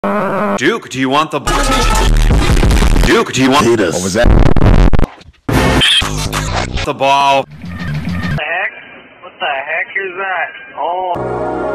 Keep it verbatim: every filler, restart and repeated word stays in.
Duke, do you want the Duke, do you want What was that? the ball? What the heck? What the heck is that? Oh.